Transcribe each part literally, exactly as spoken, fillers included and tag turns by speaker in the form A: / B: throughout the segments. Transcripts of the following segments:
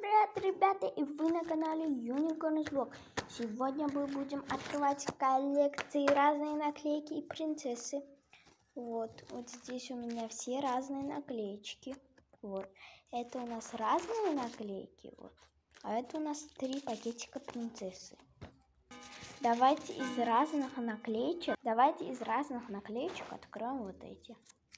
A: Привет, ребята, и вы на канале Unicorns Vlog. Сегодня мы будем открывать коллекции разные наклейки и принцессы. Вот, вот здесь у меня все разные наклеечки. Вот, это у нас разные наклейки, вот. А это у нас три пакетика принцессы. Давайте из разных наклеечек, давайте из разных наклеечек откроем вот эти.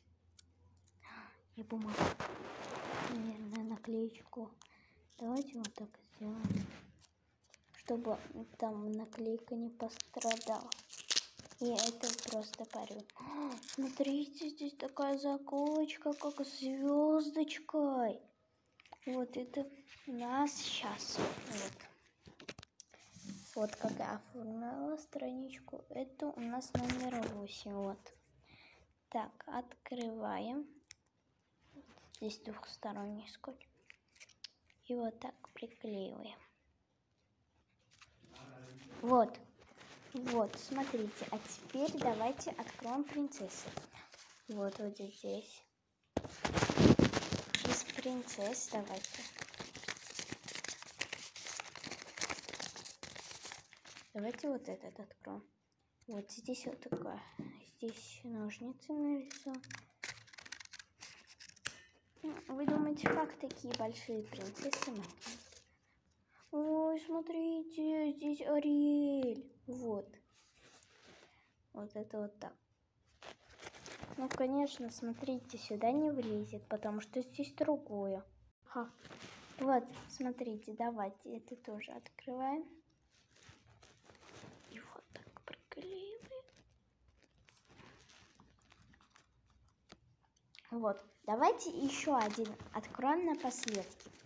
A: И бумагу, наверное, наклеечку. Давайте вот так сделаем, чтобы там наклейка не пострадала. И это просто парю. Смотрите, здесь такая заколочка, как звездочкой. Вот это у нас сейчас. Вот. Вот как я оформила страничку. Это у нас номер восемь. Вот. Так, открываем. Здесь двухсторонний скотч. И вот так приклеиваем. Вот. Вот, смотрите. А теперь давайте откроем принцессы. Вот, вот здесь. Из принцесс давайте. Давайте вот этот откроем. Вот здесь вот такое. Здесь ножницы нарисованы. Вы думаете, как такие большие принцессы? Ой, смотрите, здесь Ариэль. Вот. Вот это вот так. Ну, конечно, смотрите, сюда не влезет, потому что здесь другое. Ха. Вот, смотрите, давайте это тоже открываем. И вот так приклеиваем. Вот. Давайте еще один откроем напоследок.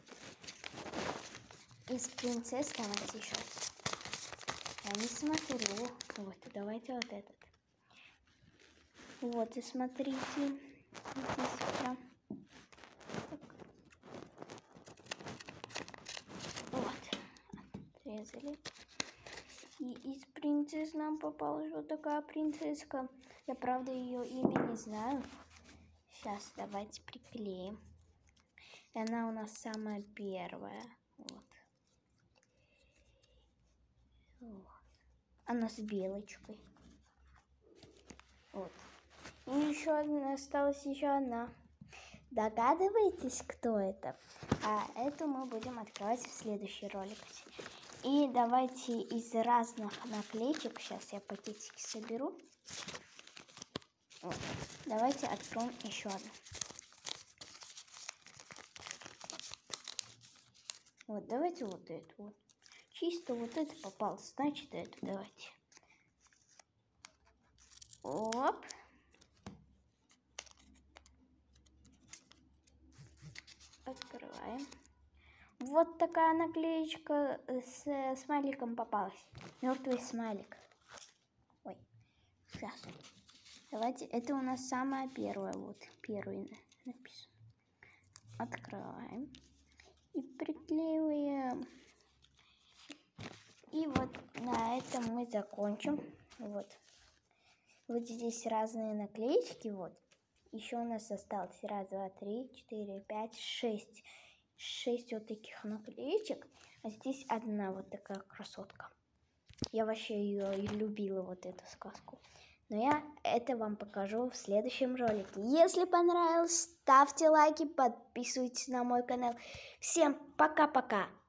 A: Из принцесс давайте еще. Я не смотрю. Вот, давайте вот этот. Вот, и смотрите. Здесь прям. Вот. Отрезали. И из принцесс нам попалась вот такая принцесска. Я, правда, ее имя не знаю. Сейчас давайте приклеим. И она у нас самая первая. Вот. Вот. Она с белочкой. Вот. И еще одна, осталась еще одна. Догадываетесь, кто это? А эту мы будем открывать в следующий ролик. И давайте из разных наклеечек, сейчас я пакетики соберу. Вот. Давайте откроем еще одну. Вот, давайте вот эту вот. Чисто вот это попалось, значит это давайте. Оп. Открываем. Вот такая наклеечка с смайликом попалась. Мертвый смайлик. Ой, сейчас. Давайте, это у нас самая первая, вот, первая написано. Открываем. И приклеиваем. И вот на этом мы закончим. Вот. Вот здесь разные наклеечки, вот. Еще у нас осталось раз, два, три, четыре, пять, шесть. Шесть вот таких наклеечек. А здесь одна вот такая красотка. Я вообще ее и любила, вот эту сказку. Но я это вам покажу в следующем ролике. Если понравилось, ставьте лайки, подписывайтесь на мой канал. Всем пока-пока!